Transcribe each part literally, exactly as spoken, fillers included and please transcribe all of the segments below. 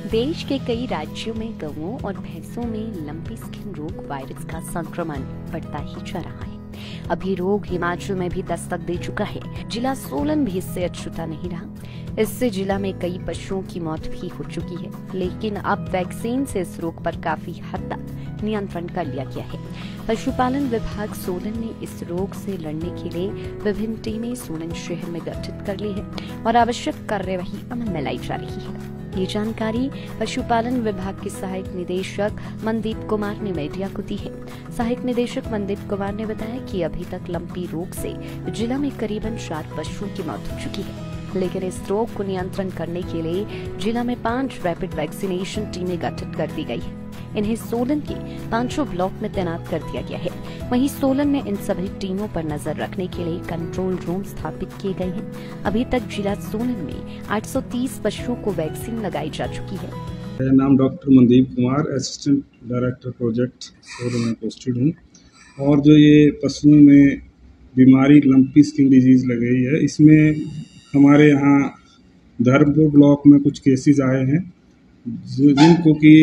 देश के कई राज्यों में गौओं और भैंसों में लंपी स्किन रोग वायरस का संक्रमण बढ़ता ही जा रहा है। अब ये रोग हिमाचल में भी दस्तक दे चुका है। जिला सोलन भी इससे अछूता नहीं रहा। इससे जिला में कई पशुओं की मौत भी हो चुकी है, लेकिन अब वैक्सीन से इस रोग पर काफी हद तक नियंत्रण कर लिया गया है। पशुपालन विभाग सोलन ने इस रोग से लड़ने के लिए विभिन्न टीमें सोलन शहर में गठित कर ली है और आवश्यक कार्यवाही अमल में लाई जा रही है। ये जानकारी पशुपालन विभाग के सहायक निदेशक मनदीप कुमार ने मीडिया को दी है। सहायक निदेशक मनदीप कुमार ने बताया कि अभी तक लंपी रोग से जिला में करीबन चार पशुओं की मौत हो चुकी है, लेकिन इस रोग को नियंत्रण करने के लिए जिला में पांच रैपिड वैक्सीनेशन टीमें गठित कर दी गई है। इन्हें सोलन के पांचों ब्लॉक में तैनात कर दिया गया है। वहीं सोलन में इन सभी टीमों पर नजर रखने के लिए कंट्रोल रूम स्थापित किए गए हैं। अभी तक जिला सोलन में आठ सौ तीस पशुओं को वैक्सीन लगाई जा चुकी है। मेरा नाम doctor Mandeep Kumar, assistant director project Solan में पोस्टेड हूँ। और जो ये पशुओं में बीमारी लंपी स्किन डिजीज लग गई है, इसमें हमारे यहाँ धर्मपुर ब्लॉक में कुछ केसेस आए हैं जिनको कि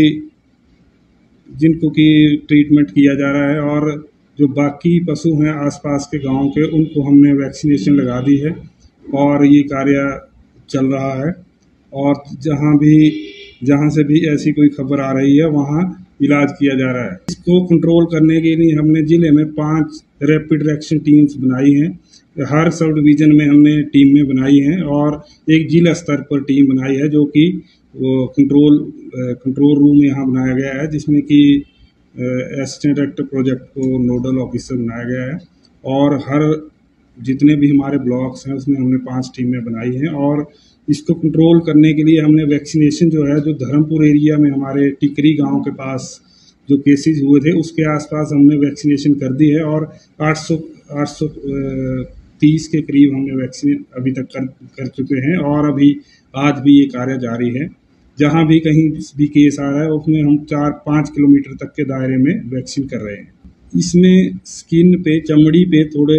जिनको कि ट्रीटमेंट किया जा रहा है, और जो बाकी पशु हैं आसपास के गांव के, उनको हमने वैक्सीनेशन लगा दी है और ये कार्य चल रहा है। और जहां भी जहां से भी ऐसी कोई खबर आ रही है वहां इलाज किया जा रहा है। इसको कंट्रोल करने के लिए हमने जिले में पांच रैपिड एक्शन टीम्स बनाई हैं। हर सब डिवीजन में हमने टीम में बनाई हैं और एक जिला स्तर पर टीम बनाई है जो कि वो कंट्रोल कंट्रोल रूम यहाँ बनाया गया है, जिसमें कि असिस्टेंट डायरेक्टर प्रोजेक्ट को नोडल ऑफिसर बनाया गया है। और हर जितने भी हमारे ब्लॉक्स हैं उसमें हमने पांच टीमें बनाई हैं और इसको कंट्रोल करने के लिए हमने वैक्सीनेशन जो है, जो धर्मपुर एरिया में हमारे टिकरी गांव के पास जो केसेस हुए थे उसके आसपास हमने वैक्सीनेशन कर दी है और आठ सौ आठ सौ तीस के करीब हमने वैक्सीन अभी तक कर कर चुके हैं और अभी आज भी ये कार्य जारी है। जहां भी कहीं भी केस आ रहा है उसमें हम चार पाँच किलोमीटर तक के दायरे में वैक्सीन कर रहे हैं। इसमें स्किन पे, चमड़ी पे थोड़े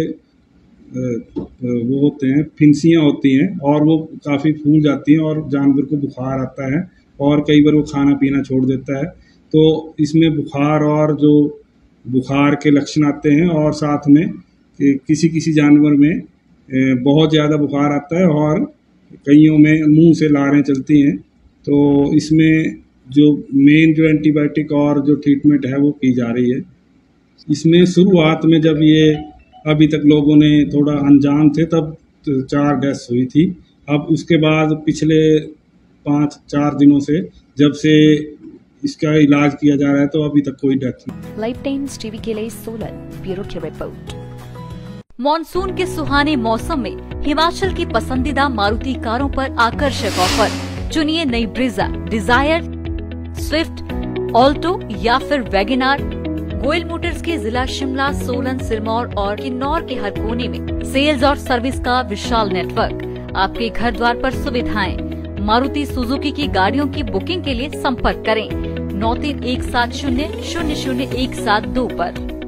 वो होते हैं, फिंसियाँ होती हैं और वो काफ़ी फूल जाती हैं और जानवर को बुखार आता है और कई बार वो खाना पीना छोड़ देता है। तो इसमें बुखार और जो बुखार के लक्षण आते हैं और साथ में किसी किसी जानवर में बहुत ज़्यादा बुखार आता है और कईयों में मुंह से लारें चलती हैं। तो इसमें जो मेन जो एंटीबायोटिक और जो ट्रीटमेंट है वो की जा रही है। इसमें शुरुआत में जब ये अभी तक लोगों ने थोड़ा अनजान थे तब चार डेथ्स हुई थी। अब उसके बाद पिछले पाँच चार दिनों से जब से इसका इलाज किया जा रहा है तो अभी तक कोई डेथ नहीं। लाइफ टाइम्स टीवी के लिए सोलन ब्यूरो की रिपोर्ट। मॉनसून के सुहाने मौसम में हिमाचल की पसंदीदा मारुति कारों पर आकर्षक ऑफर। चुनिए नई ब्रीजा, डिजायर, स्विफ्ट, ऑल्टो या फिर वैगनार। गोयल मोटर्स के जिला शिमला, सोलन, सिरमौर और किन्नौर के हर कोने में सेल्स और सर्विस का विशाल नेटवर्क। आपके घर द्वार पर सुविधाएं। मारुति सुजुकी की गाड़ियों की बुकिंग के लिए संपर्क करें नौ तीन एक सात शून्य शून्य शून्य एक सात दो पर।